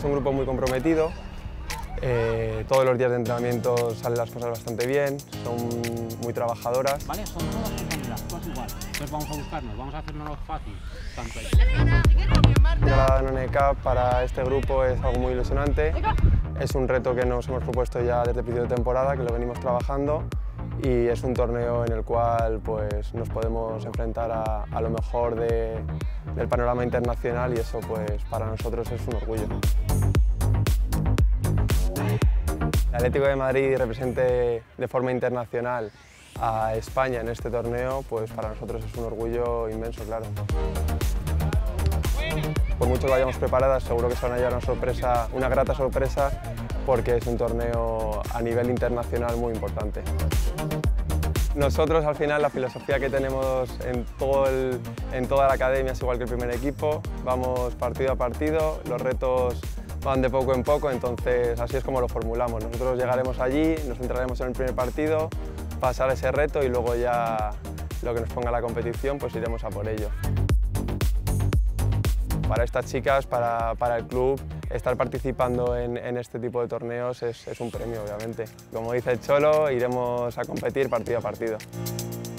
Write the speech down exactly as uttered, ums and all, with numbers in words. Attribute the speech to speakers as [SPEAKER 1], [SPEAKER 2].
[SPEAKER 1] un grupo muy comprometido, eh, todos los días de entrenamiento salen las cosas bastante bien, son muy trabajadoras.
[SPEAKER 2] Vale, son todas compañeras, todas igual. Entonces vamos a buscarnos, vamos a hacernos fácil. Tanto ahí.
[SPEAKER 1] La Danone Cup para este grupo es algo muy ilusionante, es un reto que nos hemos propuesto ya desde el principio de temporada, que lo venimos trabajando, y es un torneo en el cual pues, nos podemos enfrentar a, a lo mejor de, del panorama internacional, y eso pues, para nosotros es un orgullo. El Atlético de Madrid represente de forma internacional a España en este torneo, pues para nosotros es un orgullo inmenso, claro. Por mucho que vayamos preparadas, seguro que se van a llevar una sorpresa, una grata sorpresa, porque es un torneo a nivel internacional muy importante. Nosotros, al final, la filosofía que tenemos en, todo el, en toda la academia es igual que el primer equipo. Vamos partido a partido, los retos van de poco en poco, entonces así es como lo formulamos. Nosotros llegaremos allí, nos centraremos en el primer partido, pasar ese reto y luego ya lo que nos ponga la competición, pues iremos a por ello. Para estas chicas, para, para el club, estar participando en, en este tipo de torneos es, es un premio, obviamente. Como dice el Cholo, iremos a competir partido a partido.